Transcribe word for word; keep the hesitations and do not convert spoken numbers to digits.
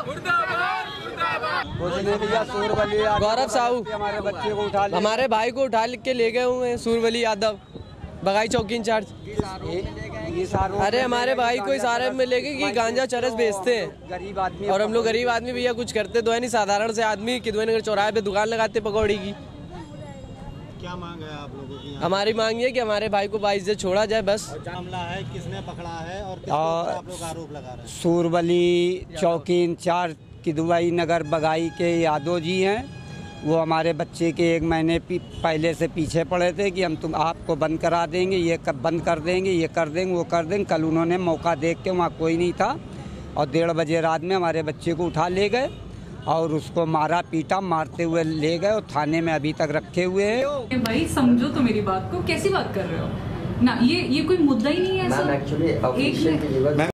गौरव साहू हमारे बच्चे को उठा हमारे भाई को उठा के ले गए हुए हैं। सूरवली यादव बगाई चौकी इंचार्ज। अरे हमारे भाई को इशारे में लेके कि गांजा चरस बेचते हैं गरीब आदमी, और हम लोग गरीब आदमी भैया कुछ करते तो है नहीं, साधारण से आदमी किदवई नगर चौराहे पे दुकान लगाते पकौड़ी की। क्या मांग है आप लोगों की? हमारी मांग है कि हमारे भाई को बाईस से छोड़ा जाए बस। मामला है, किसने पकड़ा है और किस पर आप लोग आरोप लगा रहे हैं? सूरवली चौकी इंचार्ज किदवई नगर बगाई के यादव जी हैं। वो हमारे बच्चे के एक महीने पहले से पीछे पड़े थे कि हम तुम आपको बंद करा देंगे, ये कब बंद कर देंगे, ये कर देंगे, वो कर देंगे। कल उन्होंने मौका देख के, वहाँ कोई नहीं था, और डेढ़ बजे रात में हमारे बच्चे को उठा ले गए और उसको मारा पीटा, मारते हुए ले गए और थाने में अभी तक रखे हुए हैं। भाई समझो तो मेरी बात को, कैसी बात कर रहे हो ना, ये ये कोई मुद्दा ही नहीं है।